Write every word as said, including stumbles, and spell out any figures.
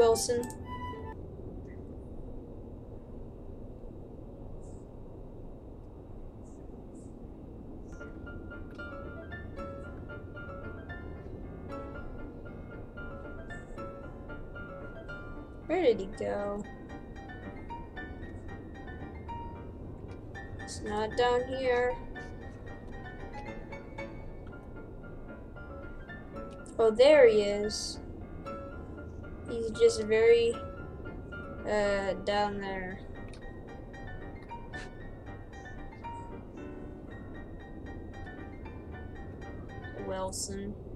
Wilson. Where did he go? It's not down here. Oh, there he is. He's just very uh down there. Wilson.